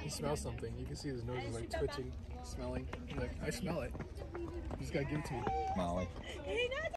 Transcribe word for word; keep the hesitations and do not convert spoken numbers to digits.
He smells something. You can see his nose is like twitching, smelling. He's like, I smell it. You just gotta give it to me. Molly.